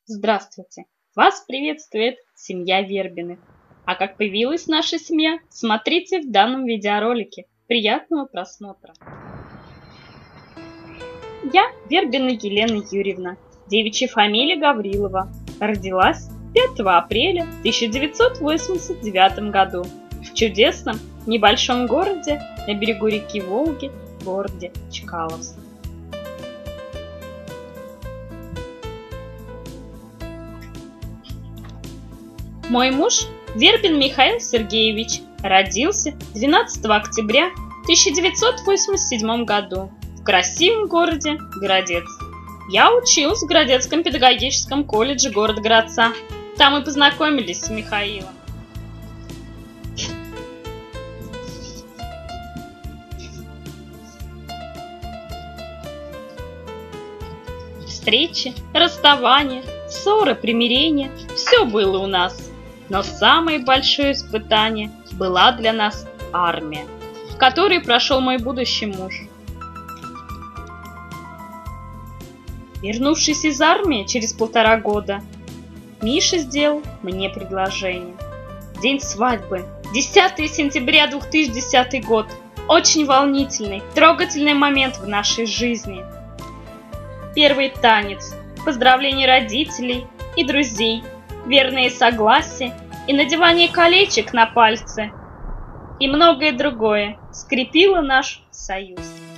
Здравствуйте! Вас приветствует семья Вербиных. А как появилась наша семья, смотрите в данном видеоролике. Приятного просмотра! Я Вербина Елена Юрьевна, девичья фамилия Гаврилова. Родилась 5 апреля 1989 году в чудесном небольшом городе на берегу реки Волги, городе Чкаловск. Мой муж Вербин Михаил Сергеевич родился 12 октября 1987 году в красивом городе Городец. Я училась в Городецком педагогическом колледже города Городца. Там мы познакомились с Михаилом. Встречи, расставания, ссоры, примирения – все было у нас. Но самое большое испытание была для нас армия, в которой прошел мой будущий муж. Вернувшись из армии через 1,5 года, Миша сделал мне предложение. День свадьбы, 10 сентября 2010 год. Очень волнительный, трогательный момент в нашей жизни. Первый танец, поздравления родителей и друзей, верные согласия и надевание колечек на пальцы и многое другое скрепило наш союз.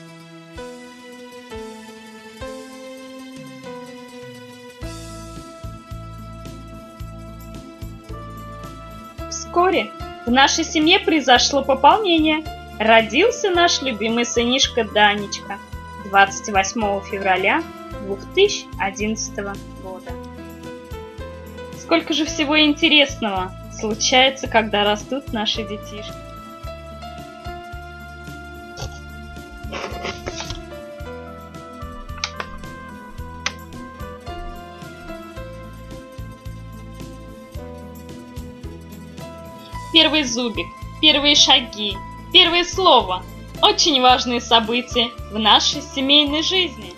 Вскоре в нашей семье произошло пополнение. Родился наш любимый сынишка Данечка 28 февраля 2011 года. Сколько же всего интересного случается, когда растут наши детишки. Первый зубик, первые шаги, первое слово – очень важные события в нашей семейной жизни.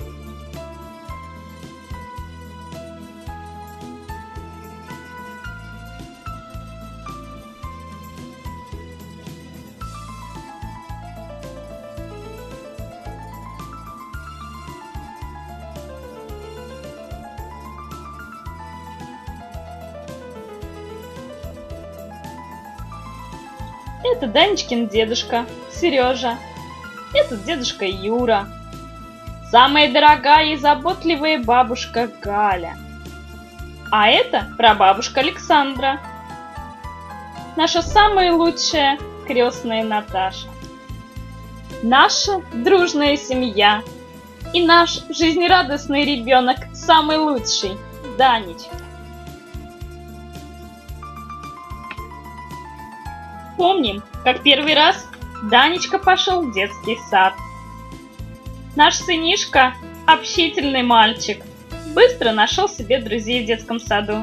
Это Данечкин дедушка Сережа. Это дедушка Юра. Самая дорогая и заботливая бабушка Галя. А это прабабушка Александра. Наша самая лучшая крестная Наташа. Наша дружная семья. И наш жизнерадостный ребенок самый лучший Данечка. Помним, как первый раз Данечка пошел в детский сад. Наш сынишка, общительный мальчик, быстро нашел себе друзей в детском саду.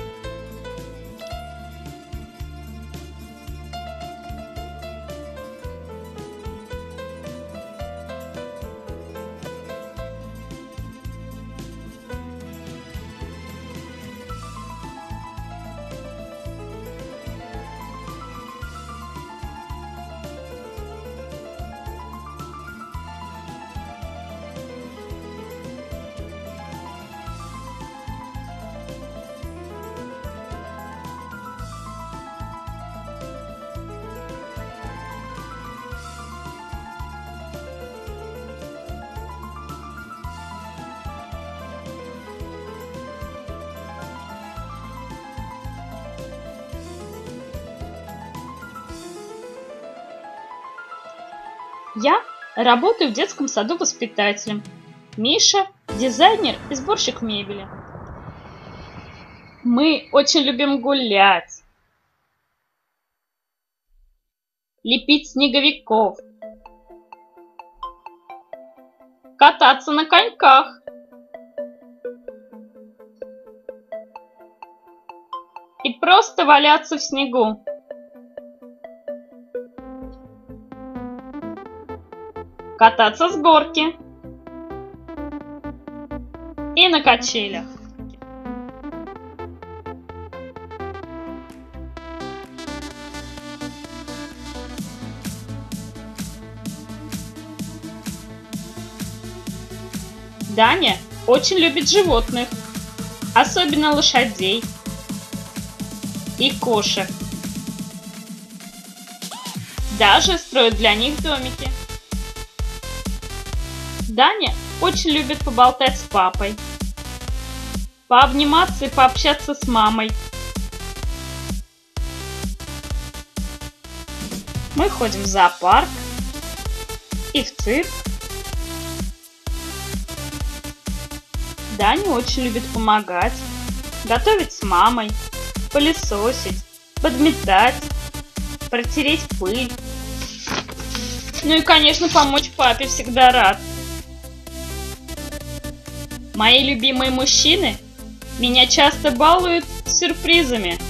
Я работаю в детском саду воспитателем. Миша – дизайнер и сборщик мебели. Мы очень любим гулять, лепить снеговиков, кататься на коньках и просто валяться в снегу. Кататься с горки и на качелях. Даня очень любит животных, особенно лошадей и кошек. Даже строит для них домики. Даня очень любит поболтать с папой, пообниматься и пообщаться с мамой. Мы ходим в зоопарк и в цирк. Даня очень любит помогать, готовить с мамой, пылесосить, подметать, протереть пыль. Ну и, конечно, помочь папе всегда рад. Мои любимые мужчины меня часто балуют сюрпризами.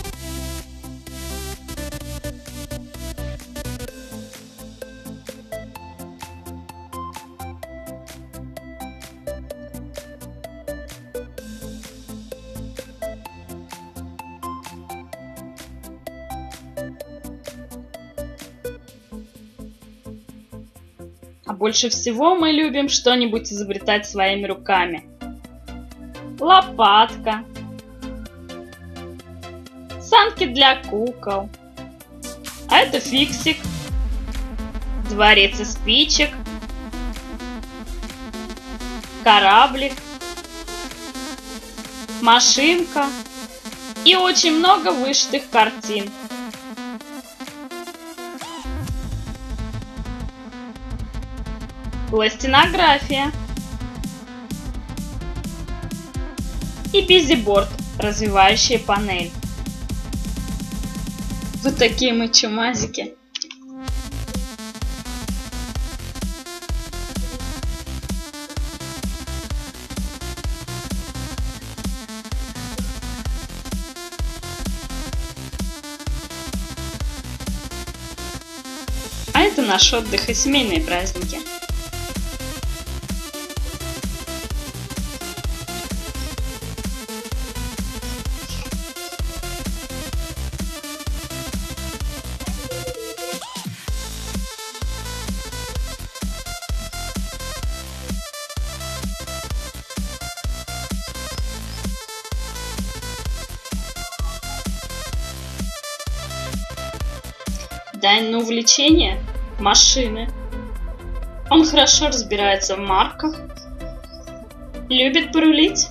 А больше всего мы любим что-нибудь изобретать своими руками. Лопатка, санки для кукол, а это фиксик, дворец из спичек, кораблик, машинка и очень много вышитых картин. Пластинография и бизиборд, развивающая панель. Вот такие мы чумазики. А это наш отдых и семейные праздники. Дань на увлечение – машины. Он хорошо разбирается в марках, любит порулить.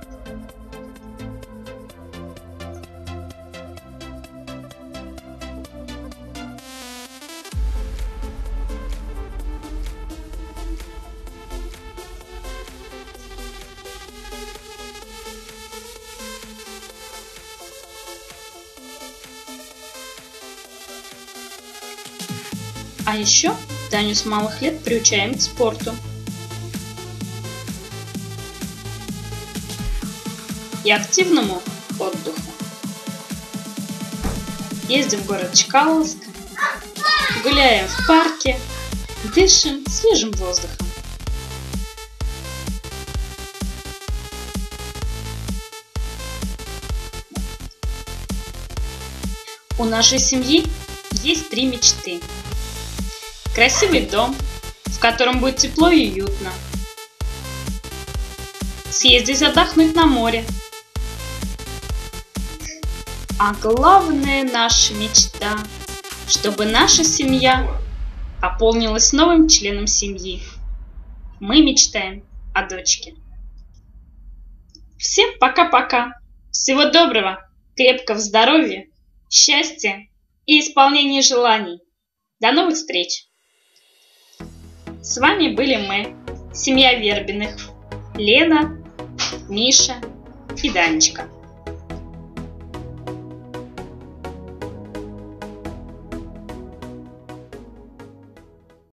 А еще Таню с малых лет приучаем к спорту и активному отдыху. Ездим в город Чкаловск, гуляем в парке, дышим свежим воздухом. У нашей семьи есть 3 мечты. Красивый дом, в котором будет тепло и уютно. Съездить отдохнуть на море. А главная наша мечта, чтобы наша семья пополнилась новым членом семьи. Мы мечтаем о дочке. Всем пока-пока. Всего доброго, крепкого здоровья, счастья и исполнения желаний. До новых встреч! С вами были мы, семья Вербиных, Лена, Миша и Данечка.